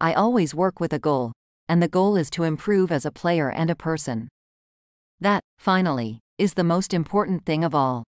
I always work with a goal, and the goal is to improve as a player and a person. That, finally, is the most important thing of all.